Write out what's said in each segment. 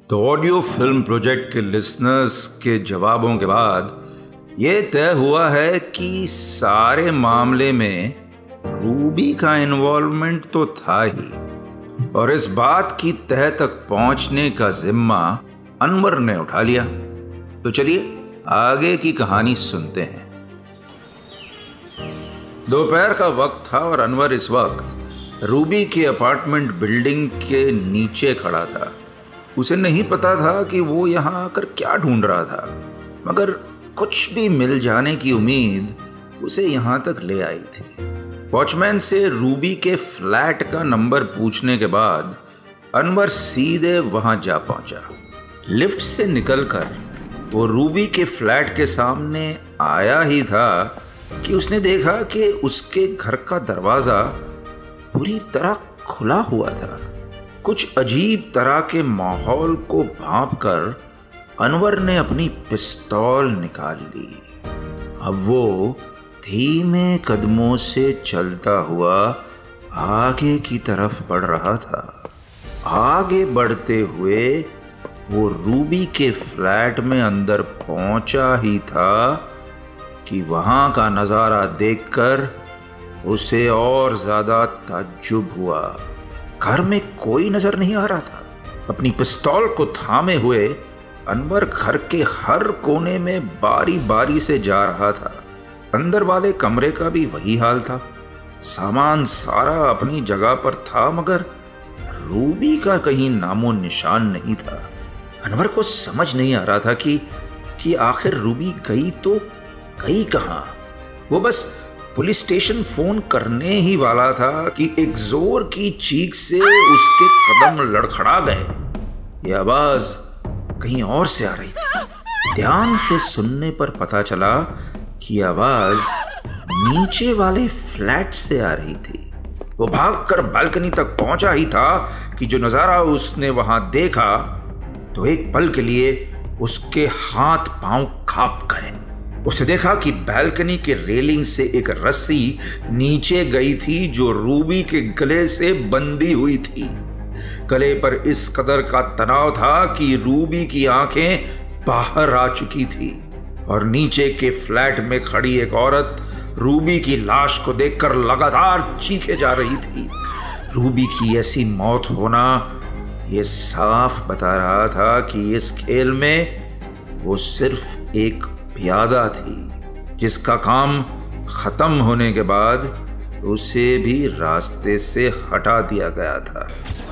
तो audio film project के listeners के जवाबों के बाद ये तय हुआ है कि सारे मामले में रूबी का इन्वॉल्वमेंट तो था ही, और इस बात की तह तक पहुंचने का जिम्मा अनवर ने उठा लिया। तो चलिए आगे की कहानी सुनते हैं। दोपहर का वक्त था और अनवर इस वक्त रूबी के अपार्टमेंट बिल्डिंग के नीचे खड़ा था। उसे नहीं पता था कि वो यहाँ आकर क्या ढूंढ रहा था, मगर कुछ भी मिल जाने की उम्मीद उसे यहाँ तक ले आई थी। वॉचमैन से रूबी के फ्लैट का नंबर पूछने के बाद अनवर सीधे वहां जा पहुंचा। लिफ्ट से निकलकर वो रूबी के फ्लैट के सामने आया ही था कि उसने देखा कि उसके घर का दरवाजा पूरी तरह खुला हुआ था। कुछ अजीब तरह के माहौल को भांपकर अनवर ने अपनी पिस्तौल निकाल ली। अब वो धीमे कदमों से चलता हुआ आगे की तरफ बढ़ रहा था। आगे बढ़ते हुए वो रूबी के फ्लैट में अंदर पहुंचा ही था कि वहां का नजारा देखकर उसे और ज्यादा ताज्जुब हुआ। घर में कोई नजर नहीं आ रहा था। अपनी पिस्तौल को थामे हुए अनवर घर के हर कोने में बारी बारी से जा रहा था। अंदर वाले कमरे का भी वही हाल था। सामान सारा अपनी जगह पर था, मगर रूबी का कहीं नामो निशान नहीं था। अनवर को समझ नहीं आ रहा था कि आखिर रूबी गई तो गई कहाँ। वो बस पुलिस स्टेशन फोन करने ही वाला था कि एक जोर की चीख से उसके कदम लड़खड़ा गए। ये आवाज कहीं और से आ रही थी। ध्यान से सुनने पर पता चला कि आवाज नीचे वाले फ्लैट से आ रही थी। वो भागकर बालकनी तक पहुंचा ही था कि जो नजारा उसने वहां देखा तो एक पल के लिए उसके हाथ पांव कांप गए। उसने देखा कि बालकनी के रेलिंग से एक रस्सी नीचे गई थी जो रूबी के गले से बंधी हुई थी। गले पर इस कदर का तनाव था कि रूबी की आंखें बाहर आ चुकी थी और नीचे के फ्लैट में खड़ी एक औरत रूबी की लाश को देखकर लगातार चीखे जा रही थी। रूबी की ऐसी मौत होना ये साफ बता रहा था कि इस खेल में वो सिर्फ एक प्यादा थी, जिसका काम खत्म होने के बाद उसे भी रास्ते से हटा दिया गया था।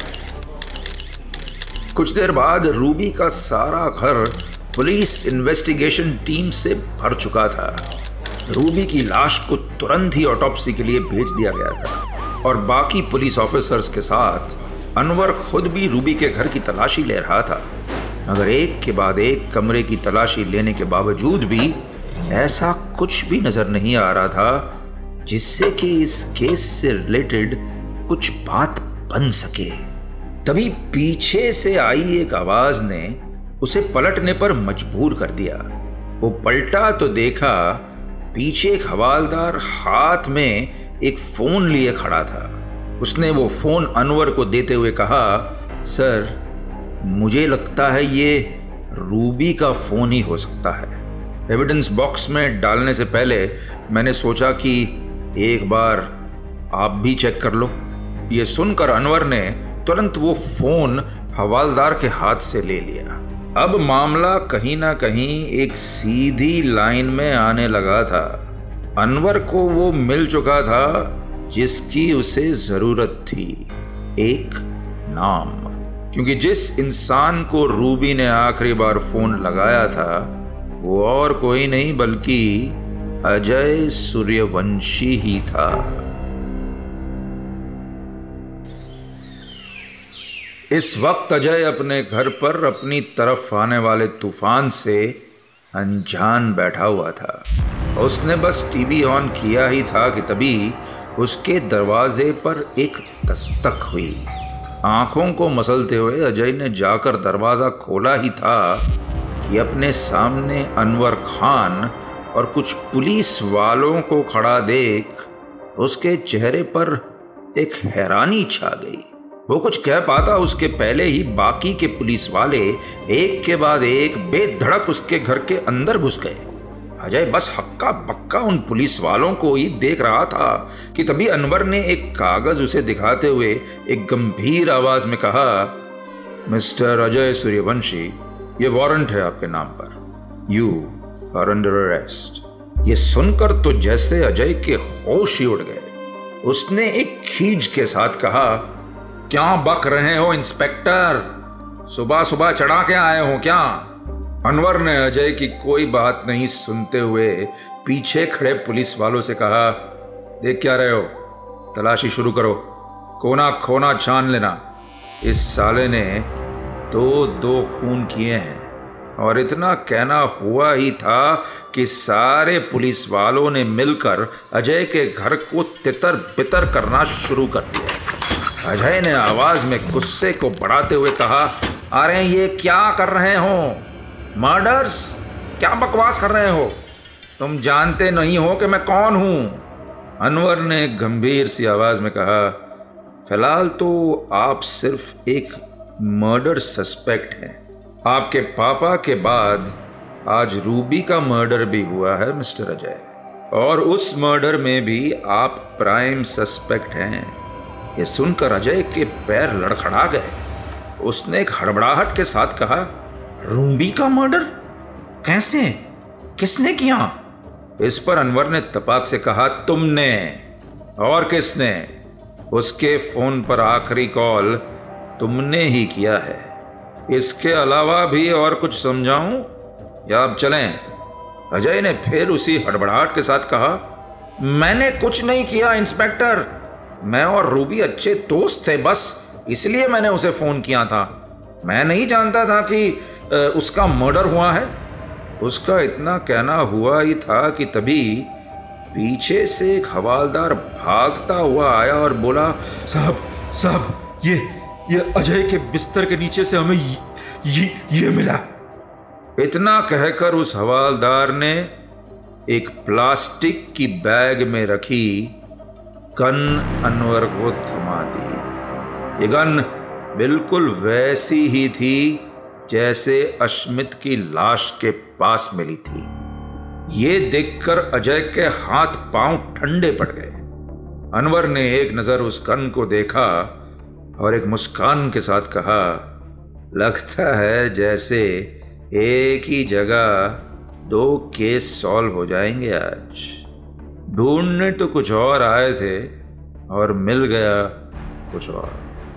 कुछ देर बाद रूबी का सारा घर पुलिस इन्वेस्टिगेशन टीम से भर चुका था। रूबी की लाश को तुरंत ही ऑटोप्सी के लिए भेज दिया गया था और बाकी पुलिस ऑफिसर्स के साथ अनवर खुद भी रूबी के घर की तलाशी ले रहा था। मगर एक के बाद एक कमरे की तलाशी लेने के बावजूद भी ऐसा कुछ भी नजर नहीं आ रहा था जिससे कि इस केस से रिलेटेड कुछ बात बन सके। तभी पीछे से आई एक आवाज ने उसे पलटने पर मजबूर कर दिया। वो पलटा तो देखा पीछे एक हवालदार हाथ में एक फोन लिए खड़ा था। उसने वो फोन अनवर को देते हुए कहा, सर, मुझे लगता है ये रूबी का फोन ही हो सकता है। एविडेंस बॉक्स में डालने से पहले मैंने सोचा कि एक बार आप भी चेक कर लो। ये सुनकर अनवर ने तुरंत वो फोन हवालदार के हाथ से ले लिया। अब मामला कहीं ना कहीं एक सीधी लाइन में आने लगा था। अनवर को वो मिल चुका था जिसकी उसे जरूरत थी, एक नाम। क्योंकि जिस इंसान को रूबी ने आखिरी बार फोन लगाया था वो और कोई नहीं बल्कि अजय सूर्यवंशी ही था। इस वक्त अजय अपने घर पर अपनी तरफ आने वाले तूफान से अनजान बैठा हुआ था। उसने बस टीवी ऑन किया ही था कि तभी उसके दरवाजे पर एक दस्तक हुई। आंखों को मसलते हुए अजय ने जाकर दरवाजा खोला ही था कि अपने सामने अनवर खान और कुछ पुलिस वालों को खड़ा देख उसके चेहरे पर एक हैरानी छा गई। वो कुछ कह पाता उसके पहले ही बाकी के पुलिस वाले एक के बाद एक बेधड़क उसके घर के अंदर घुस गए। अजय बस हक्का बक्का उन पुलिस वालों को ही देख रहा था कि तभी अनवर ने एक कागज उसे दिखाते हुए एक गंभीर आवाज में कहा, मिस्टर अजय सूर्यवंशी, ये वारंट है आपके नाम पर। You are under arrest. ये सुनकर तो जैसे अजय के होश ही उड़ गए। उसने एक खींच के साथ कहा, क्या बक रहे हो इंस्पेक्टर, सुबह सुबह चढ़ा के आए हो क्या? अनवर ने अजय की कोई बात नहीं सुनते हुए पीछे खड़े पुलिस वालों से कहा, देख क्या रहे हो, तलाशी शुरू करो, कोना खोना छान लेना। इस साले ने दो खून किए हैं। और इतना कहना हुआ ही था कि सारे पुलिस वालों ने मिलकर अजय के घर को तितर बितर करना शुरू कर दिया। अजय ने आवाज में गुस्से को बढ़ाते हुए कहा, अरे ये क्या कर रहे हो? मर्डर्स? क्या बकवास कर रहे हो? तुम जानते नहीं हो कि मैं कौन हूं? अनवर ने गंभीर सी आवाज में कहा, फिलहाल तो आप सिर्फ एक मर्डर सस्पेक्ट हैं। आपके पापा के बाद आज रूबी का मर्डर भी हुआ है मिस्टर अजय, और उस मर्डर में भी आप प्राइम सस्पेक्ट हैं। ये सुनकर अजय के पैर लड़खड़ा गए। उसने एक हड़बड़ाहट के साथ कहा, रूबी का मर्डर? कैसे? किसने किया? इस पर अनवर ने तपाक से कहा, तुमने। और किसने? उसके फोन पर आखिरी कॉल तुमने ही किया है। इसके अलावा भी और कुछ समझाऊं या अब चलें? अजय ने फिर उसी हड़बड़ाहट के साथ कहा, मैंने कुछ नहीं किया इंस्पेक्टर, मैं और रूबी अच्छे दोस्त थे, बस इसलिए मैंने उसे फोन किया था। मैं नहीं जानता था कि उसका मर्डर हुआ है। उसका इतना कहना हुआ ही था कि तभी पीछे से एक हवालदार भागता हुआ आया और बोला, साहब ये अजय के बिस्तर के नीचे से हमें ये मिला। इतना कहकर उस हवालदार ने एक प्लास्टिक की बैग में रखी गन अनवर को थमा दी। ये गन बिल्कुल वैसी ही थी जैसे अश्मित की लाश के पास मिली थी। ये देखकर अजय के हाथ पांव ठंडे पड़ गए। अनवर ने एक नजर उस गन को देखा और एक मुस्कान के साथ कहा, लगता है जैसे एक ही जगह 2 केस सॉल्व हो जाएंगे आज। ढूंढने तो कुछ और आए थे और मिल गया कुछ और।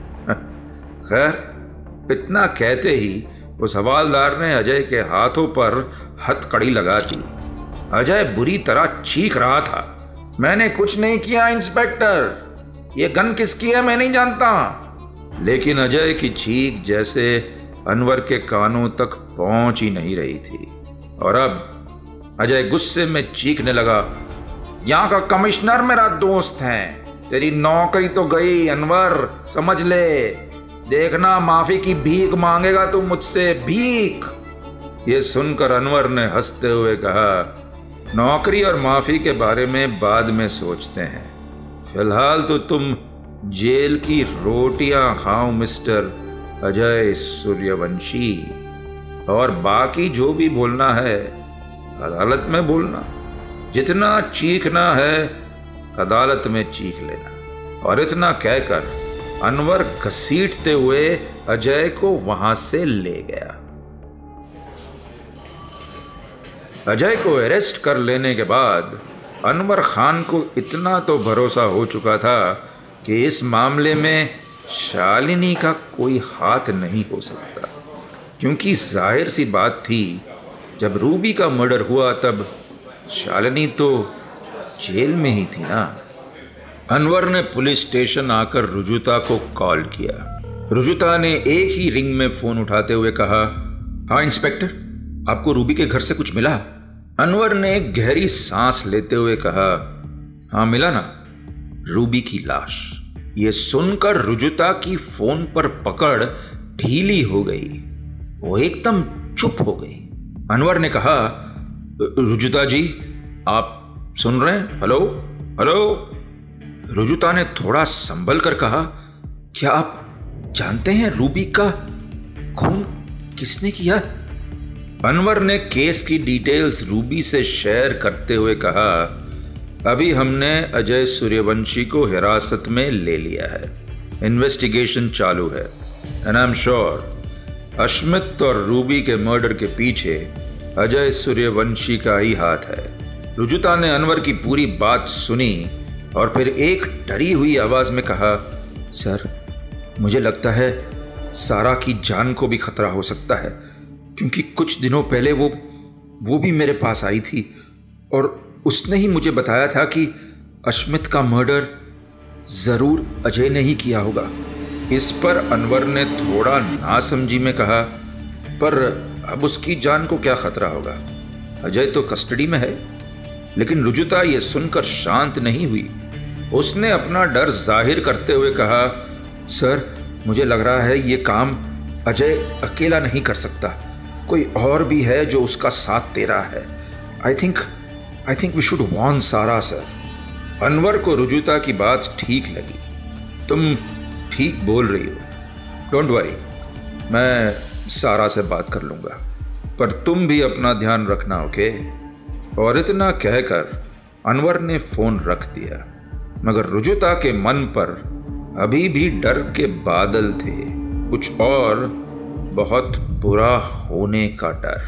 खैर, इतना कहते ही उस हवालदार ने अजय के हाथों पर हथकड़ी लगा दी। अजय बुरी तरह चीख रहा था, मैंने कुछ नहीं किया इंस्पेक्टर, ये गन किसकी है मैं नहीं जानता। लेकिन अजय की चीख जैसे अनवर के कानों तक पहुंच ही नहीं रही थी। और अब अजय गुस्से में चीखने लगा, यहां का कमिश्नर मेरा दोस्त है, तेरी नौकरी तो गई अनवर, समझ ले। देखना माफी की भीख मांगेगा तू मुझसे, भीख। ये सुनकर अनवर ने हंसते हुए कहा, नौकरी और माफी के बारे में बाद में सोचते हैं, फिलहाल तो तुम जेल की रोटियां खाओ मिस्टर अजय सूर्यवंशी, और बाकी जो भी बोलना है अदालत में बोलना। जितना चीखना है अदालत में चीख लेना। और इतना कहकर अनवर घसीटते हुए अजय को वहां से ले गया। अजय को अरेस्ट कर लेने के बाद अनवर खान को इतना तो भरोसा हो चुका था कि इस मामले में शालिनी का कोई हाथ नहीं हो सकता, क्योंकि जाहिर सी बात थी, जब रूबी का मर्डर हुआ तब शालिनी तो जेल में ही थी ना। अनवर ने पुलिस स्टेशन आकर रुजुता को कॉल किया। रुजुता ने एक ही रिंग में फोन उठाते हुए कहा, हाँ इंस्पेक्टर, आपको रूबी के घर से कुछ मिला? अनवर ने गहरी सांस लेते हुए कहा, हाँ मिला ना, रूबी की लाश। ये सुनकर रुजुता की फोन पर पकड़ ढीली हो गई, वो एकदम चुप हो गई। अनवर ने कहा, रुजुता जी आप सुन रहे हैं? Hello hello. रुजुता ने थोड़ा संभल कर कहा, क्या जानते हैं रूबी का खून किसने किया? अनवर ने केस की डिटेल्स रूबी से शेयर करते हुए कहा, अभी हमने अजय सूर्यवंशी को हिरासत में ले लिया है, इन्वेस्टिगेशन चालू है, and I am sure Ashmit और रूबी के मर्डर के पीछे अजय सूर्यवंशी का ही हाथ है। रुजुता ने अनवर की पूरी बात सुनी और फिर एक डरी हुई आवाज में कहा, सर मुझे लगता है सारा की जान को भी खतरा हो सकता है, क्योंकि कुछ दिनों पहले वो भी मेरे पास आई थी और उसने ही मुझे बताया था कि अश्मित का मर्डर जरूर अजय ने ही किया होगा। इस पर अनवर ने थोड़ा नासमझी में कहा, पर अब उसकी जान को क्या खतरा होगा, अजय तो कस्टडी में है। लेकिन रुजुता ये सुनकर शांत नहीं हुई। उसने अपना डर जाहिर करते हुए कहा, सर मुझे लग रहा है ये काम अजय अकेला नहीं कर सकता, कोई और भी है जो उसका साथ दे रहा है। I think we should warn Sara sir. Anwar को रुजुता की बात ठीक लगी। तुम ठीक बोल रही हो, डोंट वरी, मैं सारा से बात कर लूँगा, पर तुम भी अपना ध्यान रखना, ओके? और इतना कहकर अनवर ने फ़ोन रख दिया, मगर रुजुता के मन पर अभी भी डर के बादल थे, कुछ और बहुत बुरा होने का डर।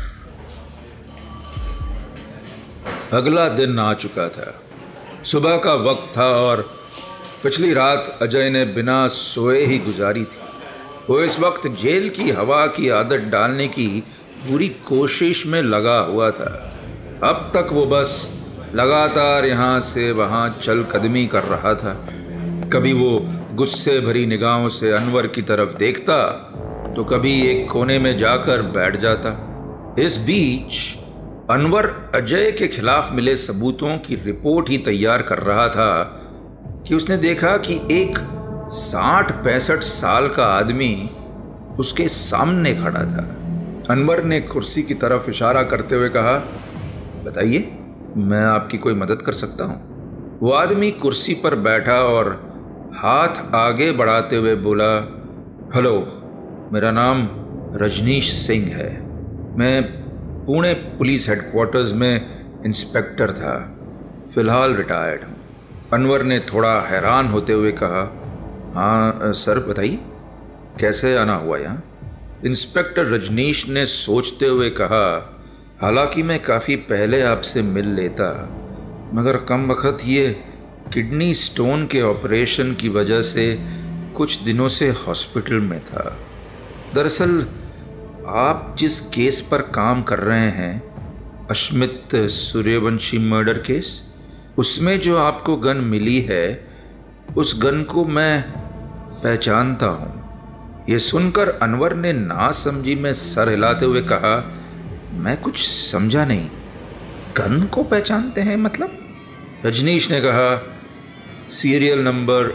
अगला दिन आ चुका था, सुबह का वक्त था और पिछली रात अजय ने बिना सोए ही गुजारी थी। वो इस वक्त जेल की हवा की आदत डालने की पूरी कोशिश में लगा हुआ था। अब तक वो बस लगातार यहाँ से वहाँ चल कदमी कर रहा था। कभी वो गुस्से भरी निगाहों से अनवर की तरफ देखता, तो कभी एक कोने में जाकर बैठ जाता। इस बीच अनवर अजय के खिलाफ मिले सबूतों की रिपोर्ट ही तैयार कर रहा था कि उसने देखा कि एक 60-65 साल का आदमी उसके सामने खड़ा था। अनवर ने कुर्सी की तरफ इशारा करते हुए कहा, बताइए, मैं आपकी कोई मदद कर सकता हूँ। वो आदमी कुर्सी पर बैठा और हाथ आगे बढ़ाते हुए बोला, हेलो, मेरा नाम रजनीश सिंह है। मैं पुणे पुलिस हेडक्वार्टर्स में इंस्पेक्टर था, फिलहाल रिटायर्ड हूँ। अनवर ने थोड़ा हैरान होते हुए कहा, हाँ सर बताइए, कैसे आना हुआ यहाँ? इंस्पेक्टर रजनीश ने सोचते हुए कहा, हालांकि मैं काफ़ी पहले आपसे मिल लेता, मगर कम वक्त ये किडनी स्टोन के ऑपरेशन की वजह से कुछ दिनों से हॉस्पिटल में था। दरअसल आप जिस केस पर काम कर रहे हैं, अश्मित सूर्यवंशी मर्डर केस, उसमें जो आपको गन मिली है, उस गन को मैं पहचानता हूँ। ये सुनकर अनवर ने नासमझी में सर हिलाते हुए कहा, मैं कुछ समझा नहीं, गन को पहचानते हैं मतलब? रजनीश ने कहा, सीरियल नंबर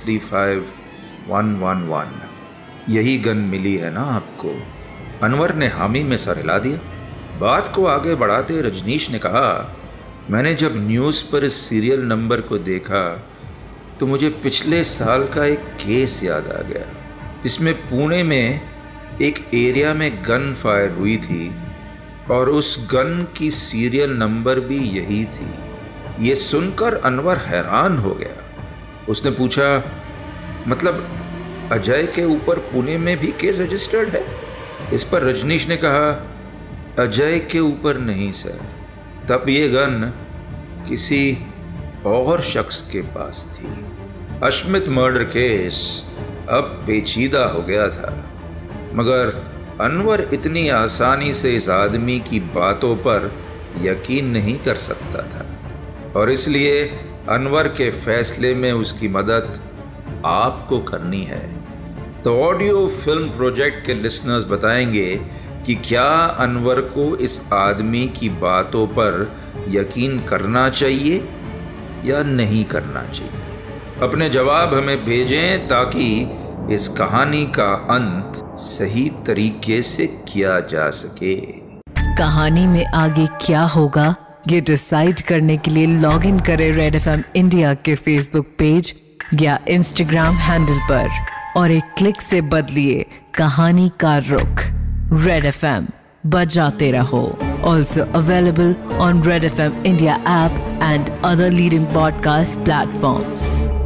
XD5111, यही गन मिली है ना आपको? अनवर ने हामी में सर हिला दिया। बात को आगे बढ़ाते रजनीश ने कहा, मैंने जब न्यूज़ पर इस सीरियल नंबर को देखा तो मुझे पिछले साल का एक केस याद आ गया, जिसमें पुणे में एक एरिया में गन फायर हुई थी और उस गन की सीरियल नंबर भी यही थी। ये सुनकर अनवर हैरान हो गया। उसने पूछा, मतलब अजय के ऊपर पुणे में भी केस रजिस्टर्ड है? इस पर रजनीश ने कहा, अजय के ऊपर नहीं सर, तब ये गन किसी और शख्स के पास थी। अश्मित मर्डर केस अब पेचीदा हो गया था, मगर अनवर इतनी आसानी से इस आदमी की बातों पर यकीन नहीं कर सकता था और इसलिए अनवर के फैसले में उसकी मदद आपको करनी है। तो ऑडियो फिल्म प्रोजेक्ट के लिसनर्स बताएंगे कि क्या अनवर को इस आदमी की बातों पर यकीन करना चाहिए या नहीं करना चाहिए। अपने जवाब हमें भेजें ताकि इस कहानी का अंत सही तरीके से किया जा सके। कहानी में आगे क्या होगा ये डिसाइड करने के लिए लॉग इन करें रेड FM इंडिया के फेसबुक पेज या इंस्टाग्राम हैंडल पर और एक क्लिक से बदलिए कहानी का रुख। रेड FM, बजाते रहो। Also available on Red FM India app and other leading podcast platforms.